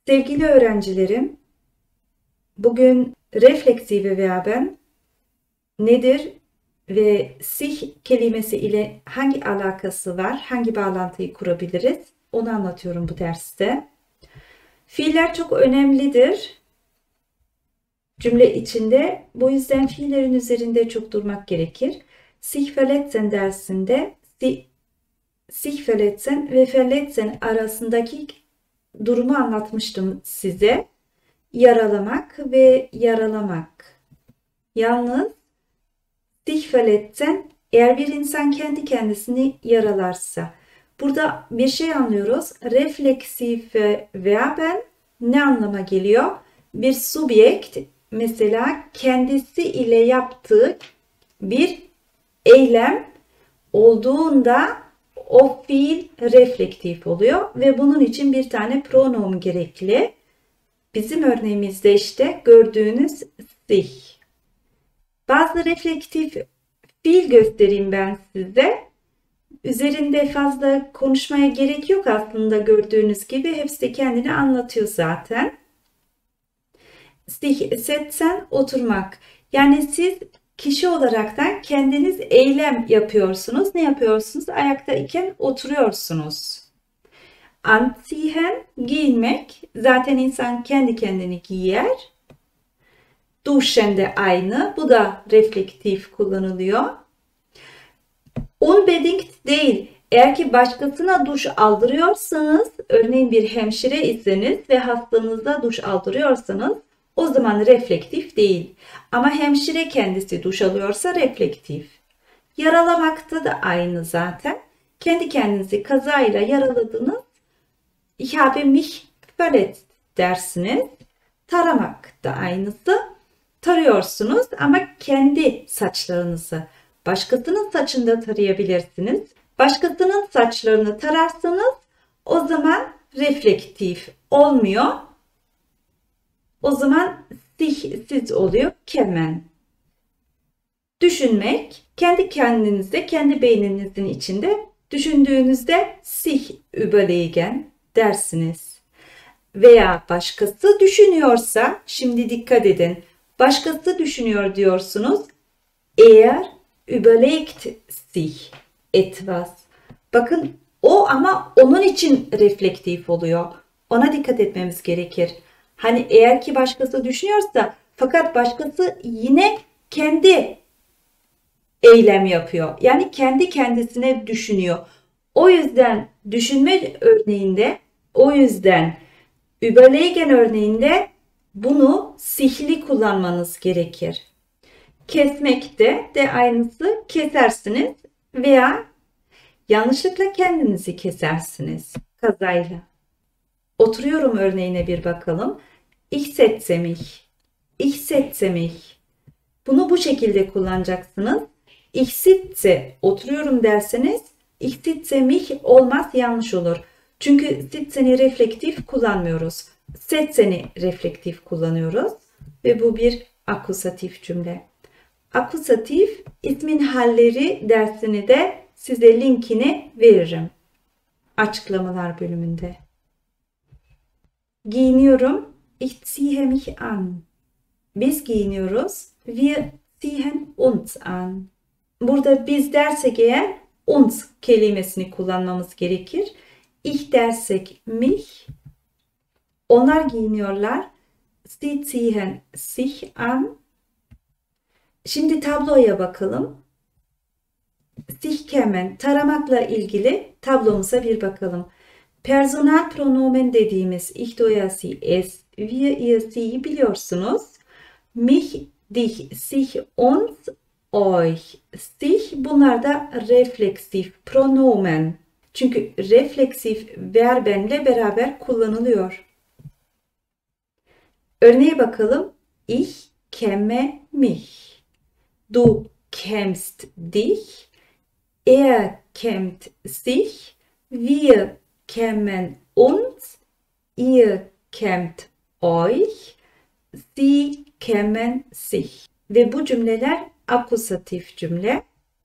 Sevgili öğrencilerim, bugün refleksive verben nedir ve sich kelimesi ile hangi alakası var, hangi bağlantıyı kurabiliriz onu anlatıyorum bu derste. Fiiller çok önemlidir cümle içinde. Bu yüzden fiillerin üzerinde çok durmak gerekir. Sich verletzen dersinde sich verletzen ve verletzen arasındaki durumu anlatmıştım size. Yaralamak ve yaralamak. Yalnız sich verletzen eğer bir insan kendi kendisini yaralarsa. Burada bir şey anlıyoruz. Refleksive verben ne anlama geliyor? Bir subjekt mesela kendisi ile yaptığı bir eylem olduğunda o fiil reflektif oluyor ve bunun için bir tane pronom gerekli. Bizim örneğimizde işte gördüğünüz sich. Bazı reflektif fiil göstereyim ben size. Üzerinde fazla konuşmaya gerek yok aslında gördüğünüz gibi. Hepsi de kendini anlatıyor zaten. Sich setzen oturmak. Yani siz kişi olaraktan kendiniz eylem yapıyorsunuz. Ne yapıyorsunuz? Ayakta iken oturuyorsunuz. Anziehen giyinmek. Zaten insan kendi kendini giyer. Duschen de aynı. Bu da reflektif kullanılıyor. Unbedingt değil. Eğer ki başkasına duş aldırıyorsanız, örneğin bir hemşire iseniz ve hastanıza duş aldırıyorsanız o zaman reflektif değil. Ama hemşire kendisi duş alıyorsa reflektif. Yaralamakta da aynı zaten. Kendi kendinizi kazayla yaraladınız. Ich habe mich verletzt dersiniz. Taramak da aynısı. Tarıyorsunuz ama kendi saçlarınızı. Başkasının saçında tarayabilirsiniz. Başkasının saçlarını tararsanız o zaman reflektif olmuyor. O zaman siz oluyor kemen. Düşünmek, kendi kendinizde, kendi beyninizin içinde düşündüğünüzde sich überlegen dersiniz. Veya başkası düşünüyorsa, şimdi dikkat edin, başkası düşünüyor diyorsunuz. Er überlegt sich etwas. Bakın o ama onun için reflektif oluyor. Ona dikkat etmemiz gerekir. Hani eğer ki başkası düşünüyorsa fakat başkası yine kendi eylem yapıyor. Yani kendi kendisine düşünüyor. O yüzden düşünme örneğinde, o yüzden überlegen örneğinde bunu sichli kullanmanız gerekir. Kesmek de aynısı, kesersiniz veya yanlışlıkla kendinizi kesersiniz kazayla. Oturuyorum örneğine bir bakalım. Ich setze mich. Ich setze mich. Bunu bu şekilde kullanacaksınız. Ich sitze oturuyorum derseniz ich sitze mich olmaz, yanlış olur. Çünkü sitze'ni reflektif kullanmıyoruz. Setze'ni reflektif kullanıyoruz ve bu bir akusatif cümle. Akusatif ismin halleri dersini de size linkini veririm açıklamalar bölümünde. Giyiniyorum. Ich ziehe mich an. Biz giyiniyoruz. Wir ziehen uns an. Burada biz dersek eğer uns kelimesini kullanmamız gerekir. Ich dersek mich. Onlar giyiniyorlar. Sie ziehen sich an. Şimdi tabloya bakalım. Sich kämen, taramakla ilgili tablomuza bir bakalım. Personal pronomen dediğimiz ich, du, er, sie, es, wir, ihr, sie'yi biliyorsunuz. Mich, dich, sich, uns, euch, sich bunlar da refleksif pronomen. Çünkü refleksif verbenle beraber kullanılıyor. Örneğe bakalım. Ich käme mich. Du kämst dich. Er kämmt sich. Wir kämen uns. Ihr kämmt euch. Sie kämen sich. Ve bu cümleler akusatif cümle.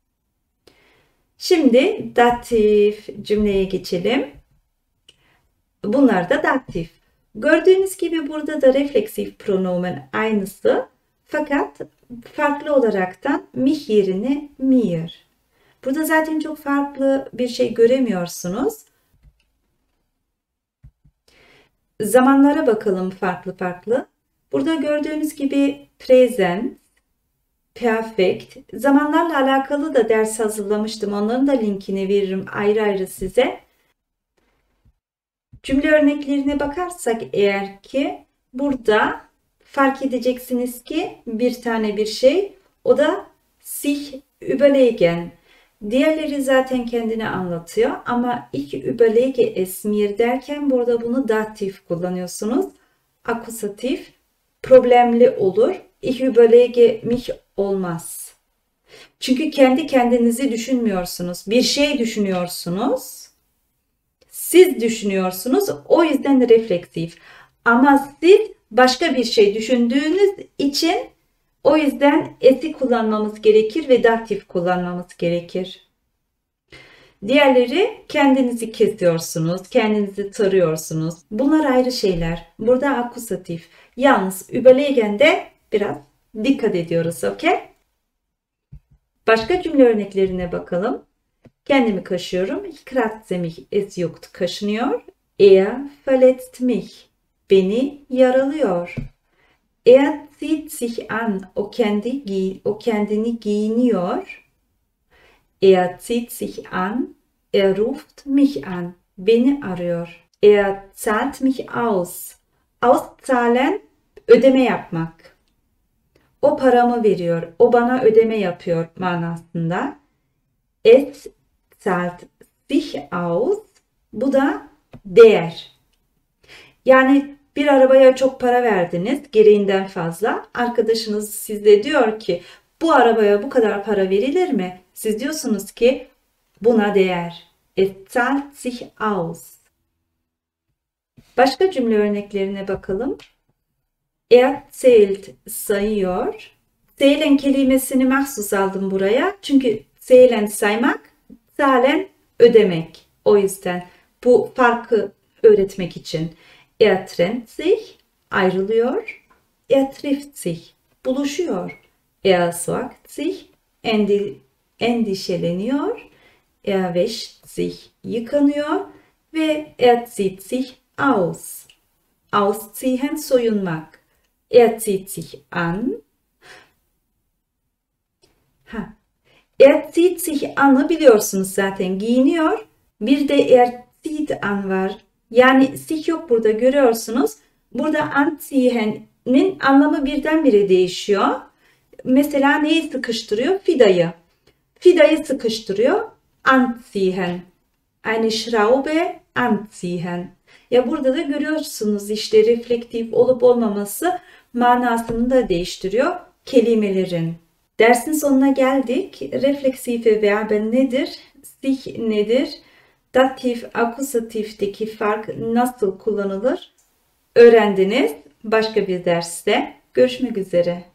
Şimdi datif cümleye geçelim. Bunlar da datif. Gördüğünüz gibi burada da refleksif pronomen aynısı fakat farklı olaraktan mich yerine mir. Burada zaten çok farklı bir şey göremiyorsunuz. Zamanlara bakalım farklı farklı. Burada gördüğünüz gibi present, perfect. Zamanlarla alakalı da ders hazırlamıştım. Onların da linkini veririm ayrı ayrı size. Cümle örneklerine bakarsak eğer ki burada fark edeceksiniz ki bir tane bir şey, o da sich überlegen. Diğerleri zaten kendini anlatıyor ama ich überlege es mir derken burada bunu datif kullanıyorsunuz. Akusatif problemli olur. Ich überlege mich olmaz. Çünkü kendi kendinizi düşünmüyorsunuz. Bir şey düşünüyorsunuz. Siz düşünüyorsunuz. O yüzden refleksif. Ama siz başka bir şey düşündüğünüz için o yüzden es'i kullanmamız gerekir ve datif kullanmamız gerekir. Diğerleri kendinizi kesiyorsunuz, kendinizi tarıyorsunuz. Bunlar ayrı şeyler. Burada akusatif. Yalnız überlegen'de biraz dikkat ediyoruz, okey? Başka cümle örneklerine bakalım. Kendimi kaşıyorum. Ich kratze mich, es juckt. Kaşınıyor. Er verletzt mich. Beni yaralıyor. Er zieht sich an. O kendini giyiniyor. Er zieht sich an. Er ruft mich an. Beni arıyor. Er zahlt mich aus. Auszahlen ödeme yapmak. O paramı veriyor. O bana ödeme yapıyor manasında. Es zahlt sich aus. Bu da değer. Yani bir arabaya çok para verdiniz, gereğinden fazla. Arkadaşınız size diyor ki bu arabaya bu kadar para verilir mi? Siz diyorsunuz ki buna değer. Es zahlt sich aus. Başka cümle örneklerine bakalım. Er zählt sayıyor. Zählen kelimesini mahsus aldım buraya. Çünkü zählen saymak, zahlen ödemek. O yüzden bu farkı öğretmek için. Er trennt sich, ayrılıyor. Er trifft sich, buluşuyor. Er sorgt sich, endişeleniyor. Er wäscht sich, yıkanıyor. Ve er zieht sich aus. Ausziehen, soyunmak. Er zieht sich an. Er zieht sich an'ı biliyorsunuz zaten, giyiniyor. Bir de er zieht an var. Yani sich yok burada, görüyorsunuz. Burada anziehen'in anlamı birdenbire değişiyor. Mesela neyi sıkıştırıyor? Fidayı. Fidayı sıkıştırıyor. Anziehen. Eine Schraube anziehen. Ya burada da görüyorsunuz işte reflektif olup olmaması manasını da değiştiriyor kelimelerin. Dersin sonuna geldik. Refleksife verben nedir? Sich nedir? Datif, akuzatifteki fark nasıl kullanılır? Öğrendiniz. Başka bir derste görüşmek üzere.